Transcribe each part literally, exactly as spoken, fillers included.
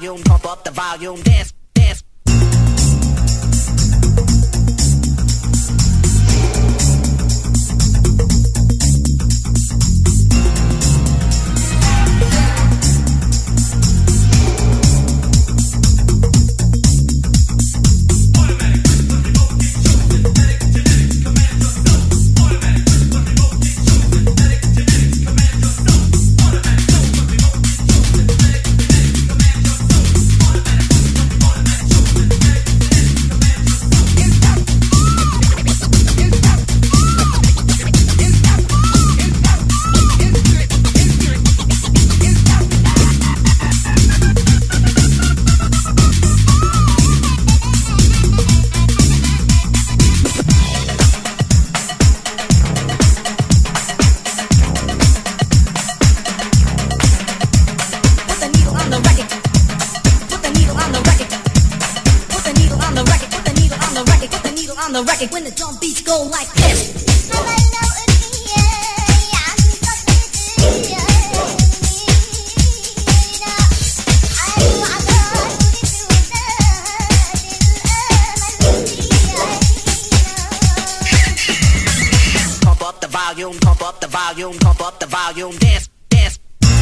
volume, pump up the volume, dance, dance. On the record when the drum beats go like this. Pump up the volume, pump up the volume, pump up the volume, dance, dance.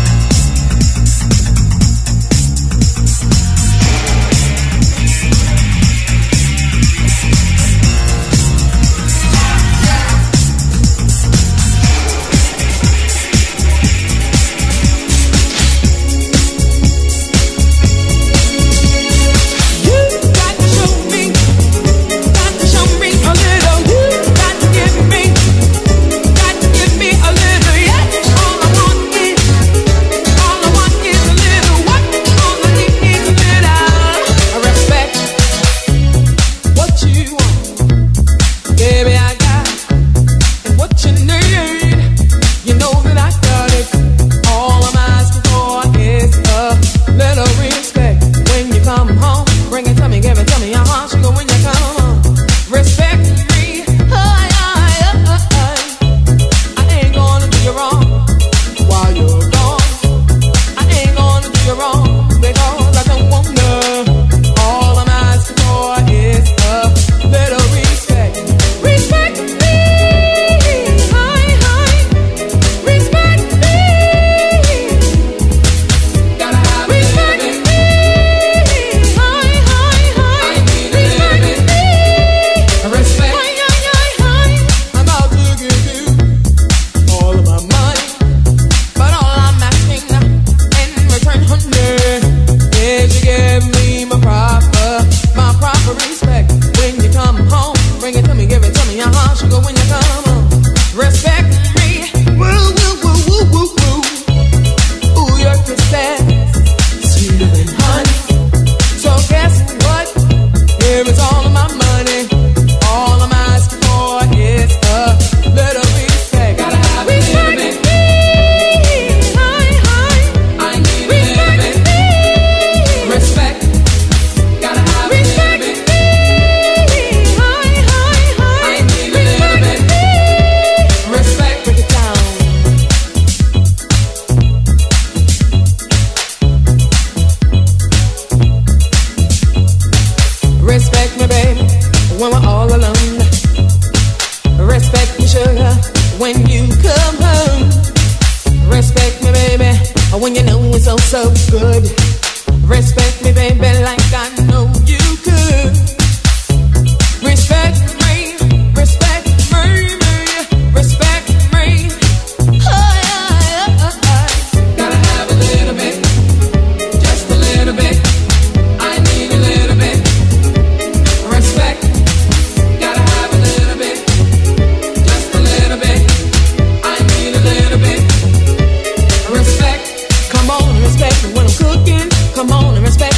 When you know it's so, so good. Respect me, baby, like I know you could. Respect me, respect me, respect me. Oh, yeah, yeah, yeah. Gotta have a little bit, just a little bit. I need a little bit. Respect, gotta have a little bit, just a little bit. I need a little bit. Respect. Come on and respect me when I'm cooking. Come on and respect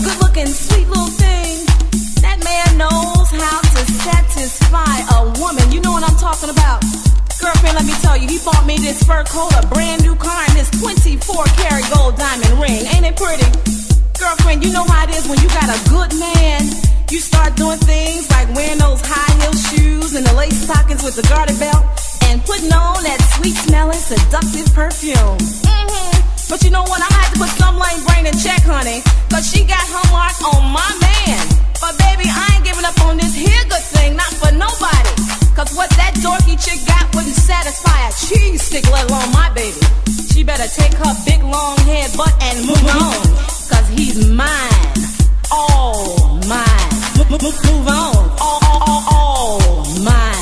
good-looking, sweet little thing. That man knows how to satisfy a woman. You know what I'm talking about. Girlfriend, let me tell you, he bought me this fur coat, a brand new car, and this twenty-four karat gold diamond ring. Ain't it pretty? Girlfriend, you know how it is when you got a good man. You start doing things like wearing those high heel shoes and the lace stockings with the garter belt and putting on that sweet smelling seductive perfume. Mm-hmm. But you know what? I had to put some lame brain in check, honey, cause she got her mark on my man. But baby, I ain't giving up on this here good thing, not for nobody. Cause what that dorky chick got wouldn't satisfy a cheese stick, let alone my baby. She better take her big long head butt and move on, cause he's mine, all mine. Move, move, move on, all, all, all, all mine.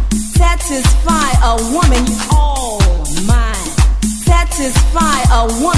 A woman